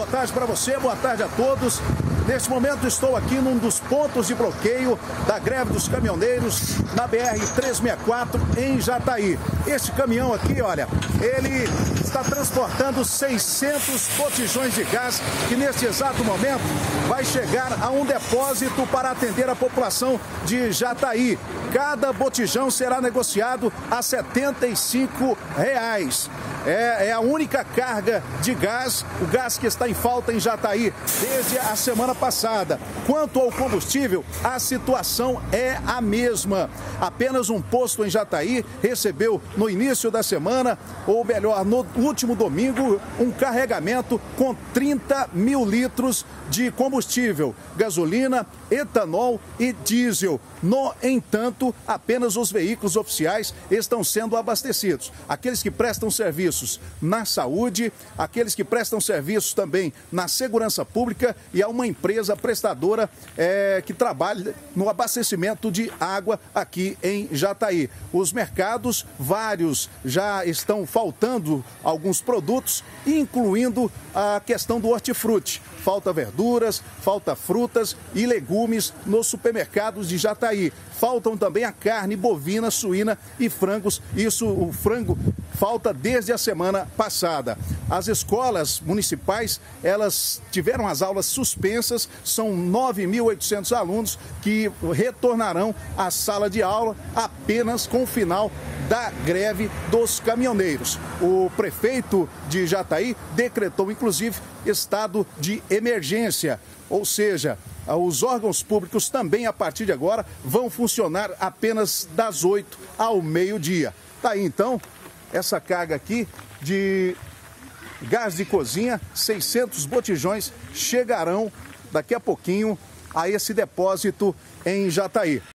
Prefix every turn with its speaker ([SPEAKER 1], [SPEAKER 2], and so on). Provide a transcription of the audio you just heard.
[SPEAKER 1] Boa tarde para você, boa tarde a todos. Neste momento estou aqui num dos pontos de bloqueio da greve dos caminhoneiros na BR-364 em Jataí. Este caminhão aqui, olha, ele está transportando 600 botijões de gás que neste exato momento vai chegar a um depósito para atender a população de Jataí. Cada botijão será negociado a R$ 75. É a única carga de gás, o gás que está em falta em Jataí desde a semana passada. Quanto ao combustível, a situação é a mesma. Apenas um posto em Jataí recebeu no início da semana, ou melhor, no último domingo, um carregamento com 30 mil litros de combustível, gasolina, etanol e diesel. No entanto, apenas os veículos oficiais estão sendo abastecidos. Aqueles que prestam serviços na saúde, aqueles que prestam serviços também na segurança pública e há uma empresa prestadora que trabalha no abastecimento de água aqui em Jataí. Os mercados, vários, já estão faltando alguns produtos, incluindo a questão do hortifruti. Falta verduras, falta frutas e legumes nos supermercados de Jataí. Faltam também a carne bovina, suína e frangos. O frango falta desde a semana passada. As escolas municipais, elas tiveram as aulas suspensas. São 9.800 alunos que retornarão à sala de aula apenas com o final da greve dos caminhoneiros. O prefeito de Jataí decretou, inclusive, estado de emergência, ou seja, os órgãos públicos também, a partir de agora, vão funcionar apenas das 8 ao meio-dia. Tá aí, então, essa carga aqui de gás de cozinha, 600 botijões chegarão daqui a pouquinho a esse depósito em Jataí.